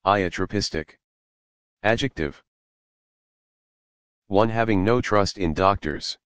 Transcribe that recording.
Iatrapistic. Adjective. 1. Having no trust in doctors.